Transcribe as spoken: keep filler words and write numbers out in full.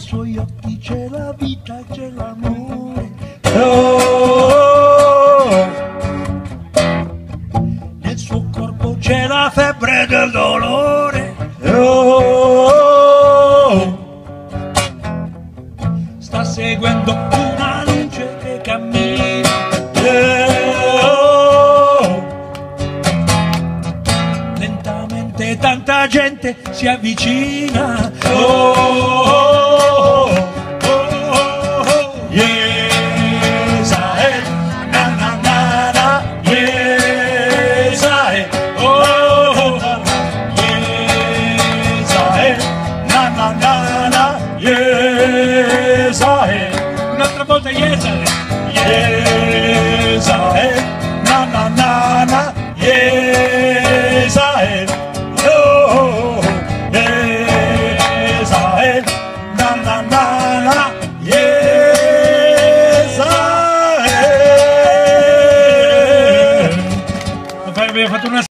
suoi occhi c'è la vita, c'è l'amore. Oh, Nel suo corpo c'è la febbre del dolore. oh, Sta seguendo una luce che cammina. oh, Lentamente tanta gente si avvicina. oh, oh, yes, I, na na na na, yes, I, oh, yes, I, na na na na, yes, I, Un'altra volta yes, I. yes, I, na na na na, yes, I, oh, yes, I, na na na na, yes, I. Abbiamo fatto una